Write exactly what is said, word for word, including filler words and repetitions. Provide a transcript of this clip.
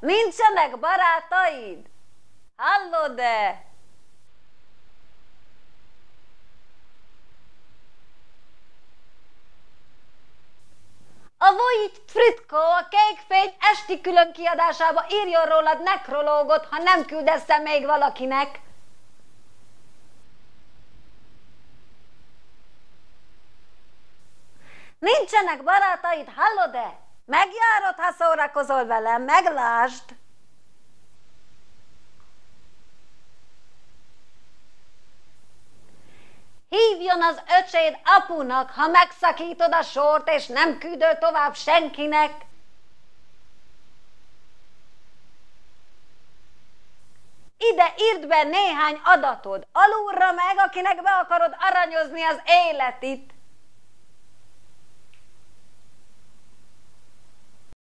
Nincsenek barátaid? Hallod-e? A Vojt Fritko a Kékfény esti külön kiadásába írjon rólad nekrológot, ha nem küldesz el még valakinek. Nincsenek barátaid, hallod-e? Megjárod, ha szórakozol velem, meglásd! Hívjon az öcséd apunak, ha megszakítod a sort, és nem küldöl tovább senkinek. Ide írd be néhány adatod, alulra meg, akinek be akarod aranyozni az életit.